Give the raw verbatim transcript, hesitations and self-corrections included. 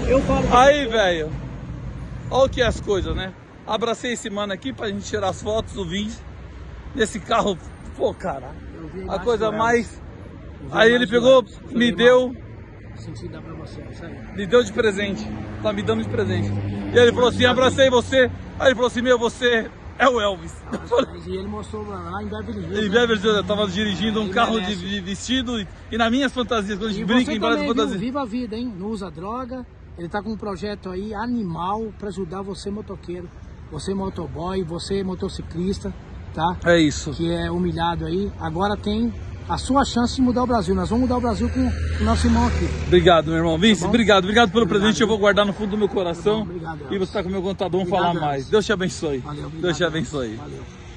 Eu falo. Aí, velho. Olha o que é as coisas, né? Abracei esse mano aqui pra gente tirar as fotos do vídeo. Nesse carro, pô, cara. A coisa mais... Aí ele pegou, me deu... Senti dar pra você, sabe? Me deu de presente. Tá me dando de presente. E ele falou assim, abracei você. Aí ele falou assim, meu, você é o Elvis. E ele mostrou lá em Beverly Hills. Em Beverly Hills, eu tava dirigindo um carro de, de vestido e nas minhas fantasias, quando a gente brinca em várias fantasias. Viva a vida, hein? Não usa droga. Ele tá com um projeto aí animal pra ajudar você motoqueiro, você motoboy, você motociclista, tá? É isso. Que é humilhado aí. Agora tem a sua chance de mudar o Brasil. Nós vamos mudar o Brasil com o nosso irmão aqui. Obrigado, meu irmão. Vince, tá obrigado. Obrigado pelo obrigado, presente. Eu vou guardar no fundo do meu coração. Tá obrigado, e você tá com o meu contador, vamos obrigado, falar mais. Elvis. Deus te abençoe. Valeu, obrigado, Deus te abençoe. Valeu.